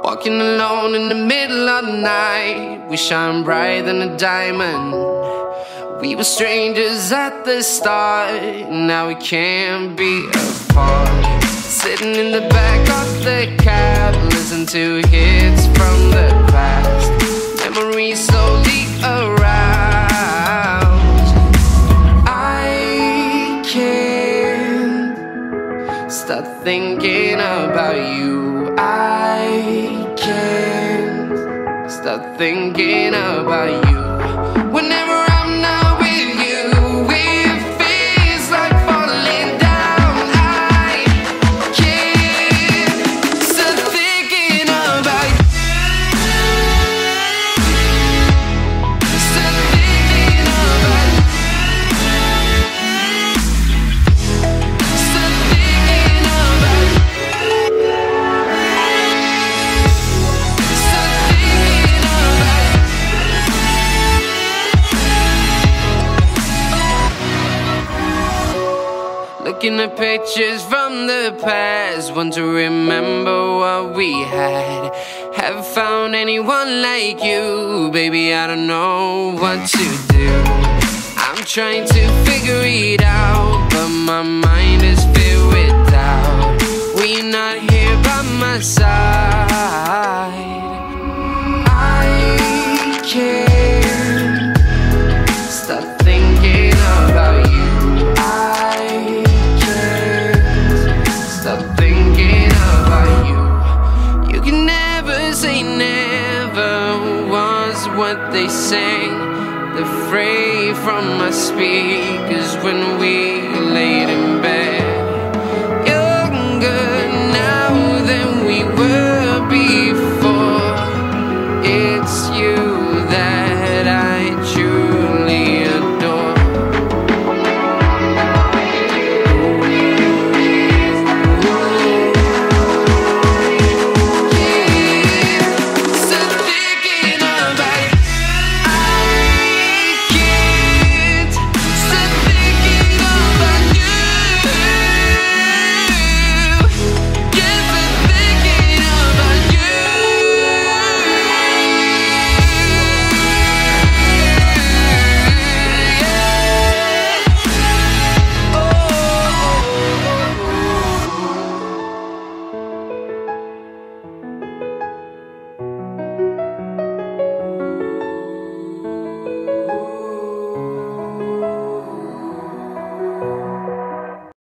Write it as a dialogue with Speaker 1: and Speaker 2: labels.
Speaker 1: Walking alone in the middle of the night, we shine brighter than a diamond. We were strangers at the start, now we can't be apart. Sitting in the back of the cab, listen to hits from the past. Memories slowly arouse. I can't stop thinking about you. I can't stop thinking about you. Whenever I'm not with you, it feels like falling down. I can't stop thinking about you. Stop thinking about you. Stop thinking about you. Looking at pictures from the past, want to remember what we had. Haven't found anyone like you, baby, I don't know what to do. I'm trying to figure it out, but my mind is filled with doubt. When you're not here by my side, I can't stop thinking about you. Stop thinking about you. You can never say never was what they sang. The fray from my speakers when we laid in bed. Younger now than we were before. It's you.